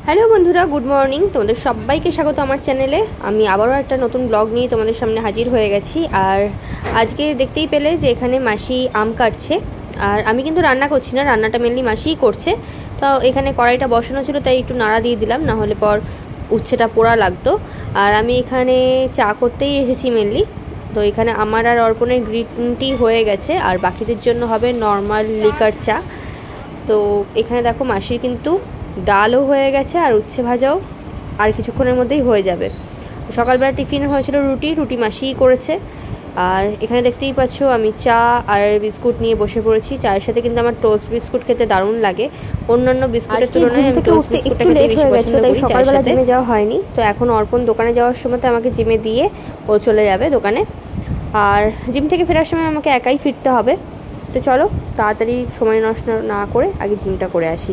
Hello বন্ধুরা, good morning. তোমাদের সবাইকে স্বাগত আমার চ্যানেলে। আমি আবারও একটা নতুন ব্লগ নিয়ে তোমাদের সামনে হাজির হয়ে গেছি। আর আজকে দেখতেই পেলে যে এখানে মাসি আম কাটছে, আর আমি কিন্তু রান্না করছি না, রান্নাটা মেনলি মাসিই করছে। তো এখানে কড়াইটা বসানো ছিল, তাই একটু নাড়া দিয়ে দিলাম, না হলে পর উচ্ছেটা পোড়া লাগতো। আর আমি এখানে চা করতেই এসেছি মেনলি। তো এখানে আমার আর অর্পণের গ্রিন টি হয়ে গেছে, আর বাকিদের জন্য হবে নর্মাল লিকার চা। তো এখানে দেখো মাসির কিন্তু ডালও হয়ে গেছে, আর উচ্ছে ভাজাও আর কিছুক্ষণের মধ্যেই হয়ে যাবে। সকালবেলা টিফিন হয়েছিল রুটি মাসিই করেছে। আর এখানে দেখতেই পাচ্ছ আমি চা আর বিস্কুট নিয়ে বসে পড়েছি। চায়ের সাথে কিন্তু আমার টোস্ট বিস্কুট খেতে দারুণ লাগে। অন্যান্য বিস্কুটের তুলনায় আমি টোস্ট বিস্কুটটা খেতে বেশি পছন্দ করি। তাই সকালবেলা জিমে যাওয়া হয়নি। তো এখন অর্পণ দোকানে যাওয়ার সময় আমাকে জিমে দিয়ে ও চলে যাবে দোকানে। আর জিম থেকে ফেরার সময় আমাকে একাই ফিরতে হবে। তো চলো তাড়াতাড়ি সময় নষ্ট না করে আগে জিমটা করে আসি।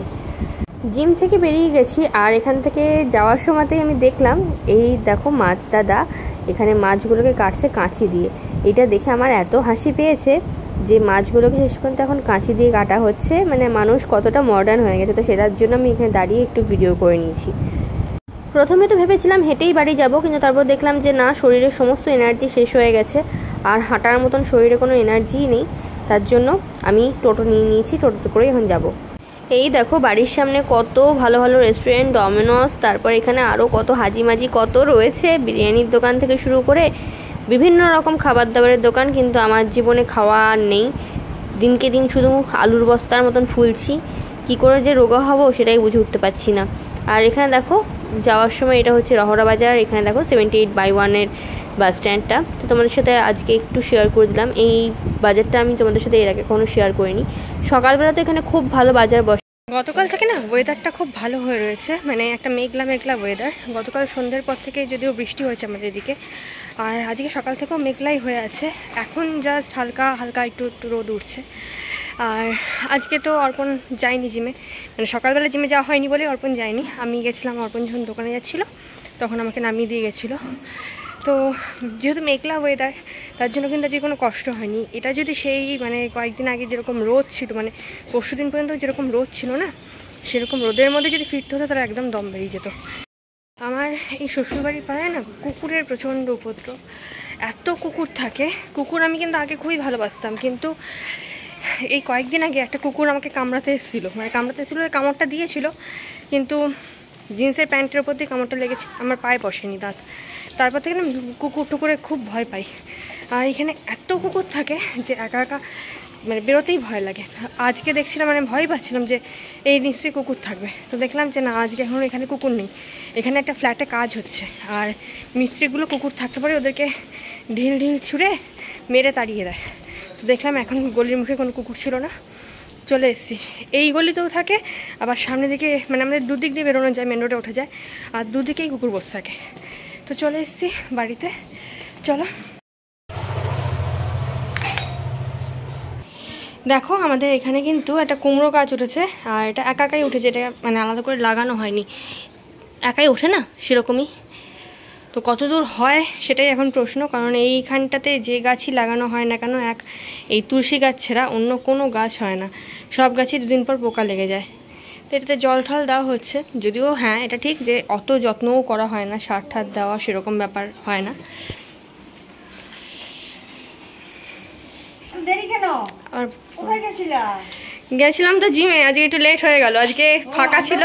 জিম থেকে বেরিয়ে গেছি, আর এখান থেকে যাওয়ার সময়তেই আমি দেখলাম এই দেখো মাছ দাদা এখানে মাছগুলোকে কাটছে কাঁচি দিয়ে। এটা দেখে আমার এত হাসি পেয়েছে যে মাছগুলোকে শেষ পর্যন্ত এখন কাঁচি দিয়ে কাটা হচ্ছে। মানে মানুষ কতটা মডার্ন হয়ে গেছে। তো সেটার জন্য আমি এখানে দাঁড়িয়ে একটু ভিডিও করে নিয়েছি। প্রথমে তো ভেবেছিলাম হেঁটেই বাড়ি যাব, কিন্তু তারপর দেখলাম যে না, শরীরের সমস্ত এনার্জি শেষ হয়ে গেছে, আর হাঁটার মতন শরীরে কোনো এনার্জিই নেই। তার জন্য আমি টোটো নিয়ে নিয়েছি, টোটোতে করে এখন যাব। এই দেখো বাড়ির সামনে কত ভালো ভালো রেস্টুরেন্ট, ডমিনোস, তারপর এখানে আরও কত হাজিমাজি কত রয়েছে, বিরিয়ানির দোকান থেকে শুরু করে বিভিন্ন রকম খাবার দাবারের দোকান। কিন্তু আমার জীবনে খাওয়া আর নেই। দিনকে দিন শুধু আলুর বস্তার মতন ফুলছি। কি করে যে রোগা হব সেটাই বুঝে উঠতে পারছি না। আর এখানে দেখো যাওয়ার সময় এটা হচ্ছে রহরা বাজার। এখানে দেখো 78/1 বাস স্ট্যান্ডটা। তো তোমাদের সাথে আজকে একটু শেয়ার করে দিলাম। এই বাজারটা আমি তোমাদের সাথে এর আগে কখনো শেয়ার করিনি। সকালবেলা তো এখানে খুব ভালো বাজার বসে। গতকাল থেকে না ওয়েদারটা খুব ভালো হয়ে রয়েছে, মানে একটা মেঘলা মেঘলা ওয়েদার। গতকাল সন্ধ্যের পর থেকে যদিও বৃষ্টি হয়েছে আমাদের এদিকে, আর আজকে সকাল থেকেও মেঘলাই হয়ে আছে। এখন জাস্ট হালকা হালকা একটু রোদ উঠছে। আর আজকে তো অর্পণ যায়নি জিমে, মানে সকালবেলা জিমে যাওয়া হয়নি বলে অর্পণ যায়নি। আমি গেছিলাম, অর্পণ যখন দোকানে যাচ্ছিলো তখন আমাকে নামিয়ে দিয়ে গেছিলো। তো যেহেতু মেঘলা ওয়েদার, তার জন্য কিন্তু আজকে কোনো কষ্ট হয়নি। এটা যদি সেই মানে কয়েকদিন আগে যেরকম রোদ ছিল, মানে পরশু দিন পর্যন্ত যেরকম রোদ ছিল না, সেরকম রোদের মধ্যে যদি ফিরতে হতো তাহলে একদম দম বেরিয়ে যেত। আমার এই শ্বশুরবাড়ির পাড়ায় না কুকুরের প্রচণ্ড উপদ্রব। এত কুকুর থাকে। কুকুর আমি কিন্তু আগে খুবই ভালোবাসতাম, কিন্তু এই কয়েকদিন আগে একটা কুকুর আমাকে কামড়াতে এসেছিলো, কামড়টা দিয়েছিল, কিন্তু জিন্সের প্যান্টের ওপর দিয়ে কামড়টা লেগেছে, আমার পায়ে বসেনি দাঁত। তারপর থেকে না কুকুরে খুব ভয় পাই। আর এখানে এত কুকুর থাকে যে একা একা মানে বেরোতেই ভয় লাগে। আজকে দেখছিলাম, মানে ভয় পাচ্ছিলাম যে এই নিশ্চয়ই কুকুর থাকবে। তো দেখলাম যে না, আজকে এখন এখানে কুকুর নেই। এখানে একটা ফ্ল্যাটে কাজ হচ্ছে, আর মিস্ত্রিগুলো কুকুর থাকতে পারে ওদেরকে ঢিল ছুঁড়ে মেরে তাড়িয়ে দেয়। তো দেখলাম এখন গলির মুখে কোনো কুকুর ছিল না, চলে এসেছি। এই গলিতেও থাকে, আবার সামনে দিকে মানে আমাদের দুদিক দিয়ে বেরোনো যায়, মেন রোডে ওঠা যায়, আর দুদিকেই কুকুর বসে থাকে। তো চলে এসেছি বাড়িতে, চলো। দেখো আমাদের এখানে কিন্তু একটা কুমড়ো গাছ উঠেছে, আর এটা একাই উঠেছে। এটা মানে আলাদা করে লাগানো হয়নি, একাই ওঠে না সেরকমই। তো কত দূর হয় সেটাই এখন প্রশ্ন, কারণ এইখানটাতে যে গাছই লাগানো হয় না কেন, এই তুলসী গাছ ছাড়া অন্য কোনো গাছ হয় না। সব গাছই দুদিন পর পোকা লেগে যায়। তো এটাতে জল ঠল দেওয়া হচ্ছে, যদিও হ্যাঁ এটা ঠিক যে অত যত্নও করা হয় না, সার ঠার দেওয়া সেরকম ব্যাপার হয় না। আর গেছিলাম তো জিমে, আজকে একটু লেট হয়ে গেল, আজকে ফাঁকা ছিল।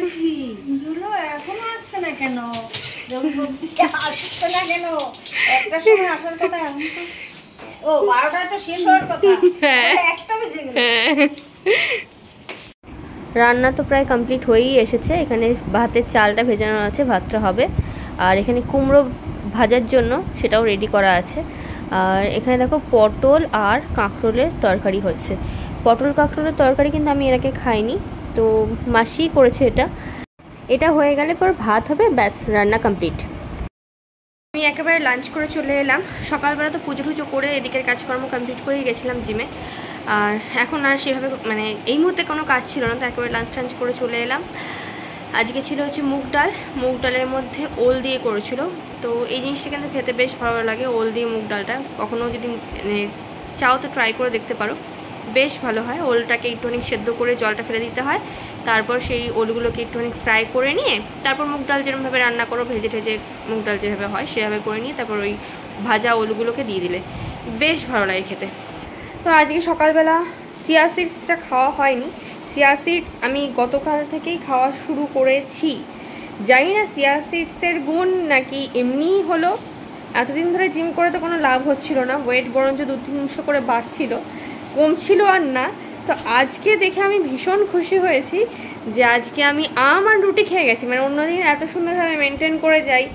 রান্না তো প্রায় কমপ্লিট হয়েই এসেছে। এখানে ভাতের চালটা ভেজানো আছে, ভাতটা হবে। আর এখানে কুমড়ো ভাজার জন্য সেটাও রেডি করা আছে। আর এখানে দেখো পটল আর কাঁকরোলের তরকারি হচ্ছে। পটল কাঁকরোলের তরকারি কিন্তু আমি এর আগে খাইনি, তো মাসিই করেছে এটা হয়ে গেলে পর ভাত হবে, ব্যাস রান্না কমপ্লিট। আমি একেবারে লাঞ্চ করে চলে এলাম। সকালবেলা তো পুজো টুজো করে এদিকের কাজকর্ম কমপ্লিট করেই গেছিলাম জিমে। আর এখন আর সেভাবে মানে এই মুহূর্তে কোনো কাজ ছিল না, তো একেবারে লাঞ্চ টাঞ্চ করে চলে এলাম। আজকে ছিল হচ্ছে মুগ ডালের মধ্যে ওল দিয়ে করেছিল। তো এই জিনিসটা কিন্তু খেতে বেশ ভালো লাগে, ওল দিয়ে মুগ ডালটা। কখনও যদি চাও তো ট্রাই করে দেখতে পারো, বেশ ভালো হয়। ওলটাকে একটুখানি সেদ্ধ করে জলটা ফেলে দিতে হয়, তারপর সেই ওলগুলোকে একটুখানি ফ্রাই করে নিয়ে তারপর মুগ ডাল যেরকমভাবে রান্না করো ভেজে ঠেজে মুগ ডাল যেভাবে হয় সেভাবে করে নিয়ে তারপর ওই ভাজা ওলগুলোকে দিয়ে দিলে বেশ ভালো লাগে খেতে। তো আজকে সকালবেলা চিয়া সিডসটা খাওয়া হয়নি। চিয়া সিডস আমি গতকাল থেকেই খাওয়া শুরু করেছি। জানি না চিয়া সিডসের গুণ নাকি এমনিই হলো। এতদিন ধরে জিম করে তো কোনো লাভ হচ্ছিল না, ওয়েট বরঞ্চ 2-300 করে বাড়ছিল, কমছিল আর না। তো আজকে দেখে আমি ভীষণ খুশি হয়েছি যে আজকে আমি আম আর রুটি খেয়ে গেছি। মানে অন্যদিন এত সুন্দরভাবে মেনটেন করে যাই,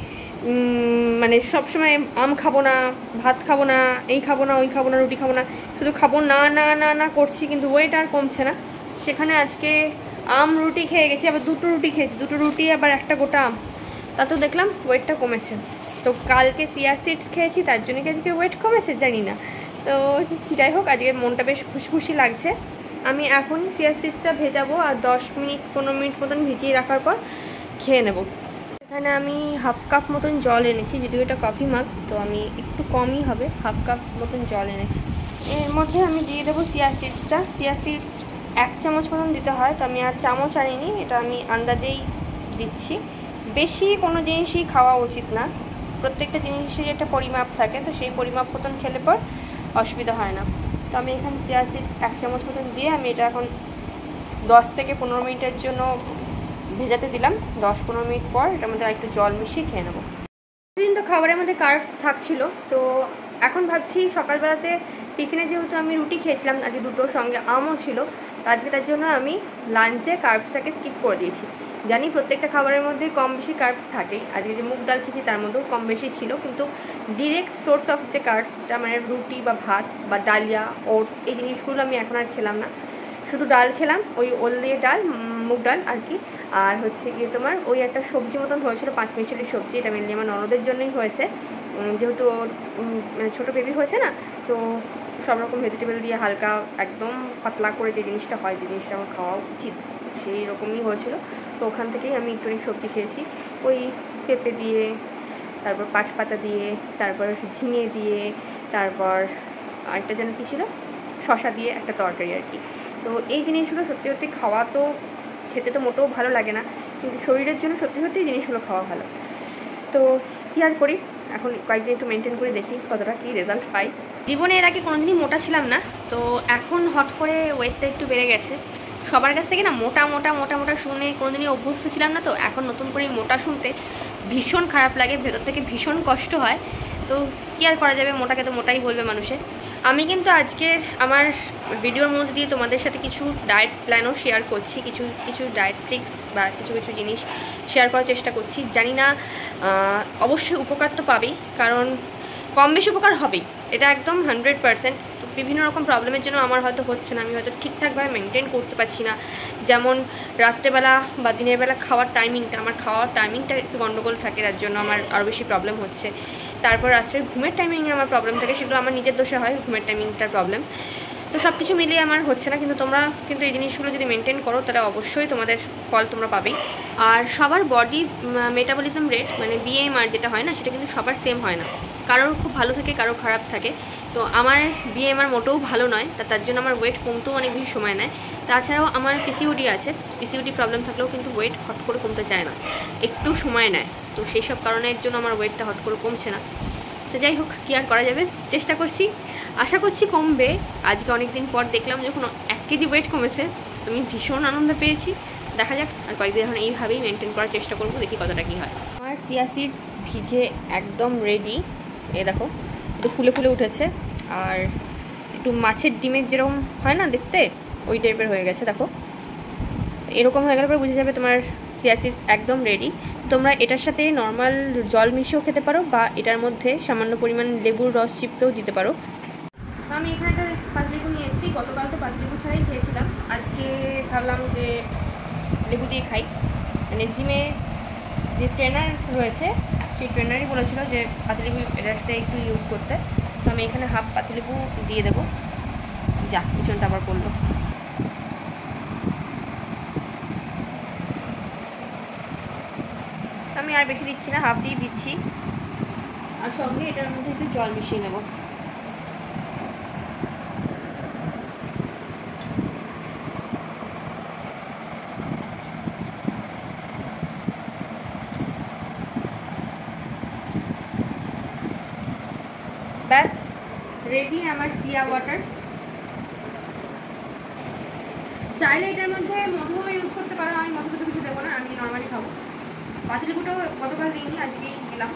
মানে সবসময় আম খাবো না, ভাত খাবো না, এই খাবো না, ওই খাবো না, রুটি খাবো না, শুধু খাবো না না না না করছি, কিন্তু ওয়েট আর কমছে না। সেখানে আজকে আম রুটি খেয়ে গেছি, আবার 2টো রুটি খেয়েছি, 2টো রুটি আবার একটা গোটা আম, তা তো দেখলাম ওয়েটটা কমেছে। তো কালকে চিয়া সিডস খেয়েছি তার জন্য কি আজকে ওয়েট কমেছে জানি না। তো যাই হোক, আজকে মনটা বেশ খুশি খুশি লাগছে। আমি এখনই চিয়া সিডসটা ভেজাবো আর 10-15 মিনিট মতন ভিজিয়ে রাখার পর খেয়ে নেব। এখানে আমি হাফ কাপ মতন জল এনেছি, যদিও এটা কফি মাগ, তো আমি একটু কমই হবে, হাফ কাপ মতন জল এনেছি। এর মধ্যে আমি দিয়ে দেবো চিয়া সিডসটা। চিয়া সিডস 1 চামচ মতন দিতে হয়, তো আমি আর চামচ আনিনি, এটা আমি আন্দাজেই দিচ্ছি। বেশি কোনো জিনিসই খাওয়া উচিত না, প্রত্যেকটা জিনিসের একটা পরিমাপ থাকে, তো সেই পরিমাপ মতন খেলে পর অসুবিধা হয় না। তো আমি এখানে চিয়া সিডস 1 চামচ মতন দিয়ে আমি এটা এখন 10 থেকে 15 মিনিটের জন্য ভেজাতে দিলাম। 10-15 মিনিট পর এটার মধ্যে একটু জল মিশিয়ে খেয়ে নেবো। দিন তো খাবারের মধ্যে কার্বস থাকছিল, তো এখন ভাবছি সকালবেলাতে টিফিনে যেহেতু আমি রুটি খেয়েছিলাম আজকে 2টোর সঙ্গে আমও ছিল, তো আজকে তার জন্য আমি লাঞ্চে কার্বসটাকে স্কিপ করে দিয়েছি। জানি প্রত্যেকটা খাবারের মধ্যে কম বেশি কার্বস থাকেই, আজকে যে মুগ ডাল খেয়েছি তার মধ্যেও কম বেশি ছিল, কিন্তু ডিরেক্ট সোর্স অফ যে কার্বসটা মানে রুটি বা ভাত বা ডালিয়া, ওটস, এই জিনিসগুলো আমি এখন আর খেলাম না। শুধু ডাল খেলাম, ওই ওল দিয়ে ডাল, মুগ ডাল আর কি, আর হচ্ছে গিয়ে তোমার ওই একটা সবজি মতন হয়েছিল, 5 মিশালি সবজি। এটা মেনলি আমার ননদের জন্যই হয়েছে, যেহেতু ওর মানে ছোটো বেবি হয়েছে না, তো সব রকম ভেজিটেবল দিয়ে হালকা একদম পাতলা করে যে জিনিসটা হয়, যে জিনিসটা আমার খাওয়া উচিত, সেই রকমই হয়েছিল। তো ওখান থেকেই আমি একটু সবজি খেয়েছি, ওই পেঁপে দিয়ে, তারপর পাঁচপাতা দিয়ে, তারপর ঝিঙে দিয়ে, তারপর আরেকটা যেন কী ছিল, শশা দিয়ে একটা তরকারি আর কি। তো এই জিনিসগুলো সত্যি সত্যি খাওয়া তো খেতে তো মোটেও ভালো লাগে না, কিন্তু শরীরের জন্য সত্যি সত্যি জিনিসগুলো খাওয়া ভালো। তো কী আর করি, এখন কয়েকদিন একটু মেনটেন করে দেখি কতটা কী রেজাল্ট পাই। জীবনে এর আগে কোনোদিনই মোটা ছিলাম না, তো এখন হট করে ওয়েটটা একটু বেড়ে গেছে। সবার কাছ থেকে না মোটা মোটা মোটা মোটা শুনে কোনোদিনই অভ্যস্ত ছিলাম না, তো এখন নতুন করে মোটা শুনতে ভীষণ খারাপ লাগে, ভেতর থেকে ভীষণ কষ্ট হয়। তো কী আর করা যাবে, মোটাকে তো মোটাই বলবে মানুষে। আমি কিন্তু আজকের আমার ভিডিওর মধ্যে দিয়ে তোমাদের সাথে কিছু ডায়েট প্ল্যানও শেয়ার করছি, কিছু ডায়েট ট্রিক্স বা কিছু জিনিস শেয়ার করার চেষ্টা করছি। জানি না অবশ্যই উপকার তো পাবেই, কারণ কম বেশি উপকার হবেই, এটা একদম 100%। তো বিভিন্ন রকম প্রবলেমের জন্য আমার হয়তো হচ্ছে না, আমি হয়তো ঠিকঠাকভাবে মেনটেন করতে পারছি না। যেমন রাত্রেবেলা বা দিনের বেলা খাওয়ার টাইমিংটা, আমার খাওয়ার টাইমিংটা একটু গন্ডগোল থাকে, তার জন্য আমার আরও বেশি প্রবলেম হচ্ছে। তারপর রাত্রের ঘুমের টাইমিংয়ে আমার প্রবলেম থাকে, সেগুলো আমার নিজের দোষে হয়, ঘুমের টাইমিংটার প্রবলেম। তো সব কিছু মিলিয়ে আমার হচ্ছে না, কিন্তু তোমরা কিন্তু এই জিনিসগুলো যদি মেনটেন করো তাহলে অবশ্যই তোমাদের ফল তোমরা পাবেই। আর সবার বডি মেটাবলিজম রেট মানে BMR যেটা হয় না, সেটা কিন্তু সবার সেম হয় না, কারোর খুব ভালো থাকে, কারোর খারাপ থাকে। তো আমার BMR মোটেও ভালো নয়, তার জন্য আমার ওয়েট কমতেও অনেক বেশি সময় নেয়। তাছাড়াও আমার PCOD আছে, PCOD প্রবলেম থাকলেও কিন্তু ওয়েট হট করে কমতে চায় না, একটু সময় নেয়। তো সেই সব কারণের জন্য আমার ওয়েটটা হট করে কমছে না। তো যাই হোক, কী আর করা যাবে, চেষ্টা করছি, আশা করছি কমবে। আজকে অনেক দিন পর দেখলাম যখন 1 কেজি ওয়েট কমেছে, আমি ভীষণ আনন্দ পেয়েছি। দেখা যাক, আর কয়েকদিন এখন এইভাবেই মেনটেন করার চেষ্টা করবো, দেখি কতটা কী হয়। আমার চিয়া সিডস ভিজে একদম রেডি, এ দেখো একটু ফুলে ফুলে উঠেছে, আর একটু মাছের ডিমের যেরকম হয় না দেখতে, ওই টাইপের হয়ে গেছে। দেখো এরকম হয়ে গেলে পরে বুঝে যাবে তোমার চিয়া সিডস একদম রেডি। তোমরা এটার সাথে নর্মাল জল মিশিয়েও খেতে পারো, বা এটার মধ্যে সামান্য পরিমাণ লেবুর রস চিপড়েও দিতে পারো। আমি এখানে একটা পাতিলেবু নিয়ে এসেছি, গতকাল তো পাতিলেবু ছাড়াই খেয়েছিলাম, আজকে ভাবলাম যে লেবু দিয়ে খাই। মানে জিমে যে ট্রেনার রয়েছে, সেই ট্রেনারই বলেছিল যে পাতিলেবু এটার সাথে একটু ইউজ করতে। তো আমি এখানে হাফ পাতিলেবু দিয়ে দেবো। যা পিছনটা আবার পড়লো। আমি আর বেশি দিচ্ছি না, হাফ দিয়ে দিচ্ছি, আর সঙ্গে এটার মধ্যে একটু জল মিশিয়ে নেব। রেডি আমার সিয়া ওয়াটার। চাইলে এটার মধ্যে মধুও ইউজ করতে পারো, আমি মধু তো কিছু দেবো না, আমি নর্মালি খাবো। পাতিলেবুটাও গতকাল দিইনি, আজকেই দিলাম।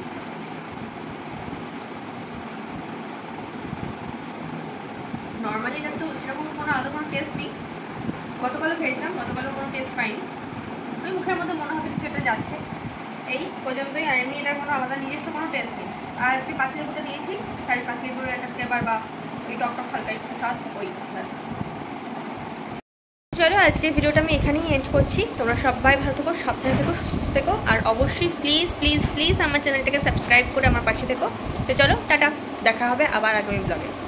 নর্মালি এটা তো সেরকম কোনো আলাদা কোনো টেস্ট নেই, গতকালও খেয়েছিলাম, গতকালও কোনো টেস্ট পাইনি। ওই মুখের মধ্যে মনে হবে কিছু একটা যাচ্ছে, এই পর্যন্তই। আর এমনি এটার কোনো আলাদা নিজস্ব কোনো টেস্ট নেই। আর আজকে পাতিলেবুটা দিয়েছি, তাই পাতিলেবুর একটা ফ্লেভার বা ওই টক হালকা একটু স্বাদ, ওই ব্যাস। চলো আজকের ভিডিওটা আমি এখানেই এন্ড করছি। তোমরা সবাই ভালো থেকো, সাবধানে থেকো, সুস্থ থেকো, আর অবশ্যই প্লিজ প্লিজ প্লিজ আমার চ্যানেলটাকে সাবস্ক্রাইব করে আমার পাশে থেকো। তো চলো টাটা, দেখা হবে আবার আগামী ব্লগে।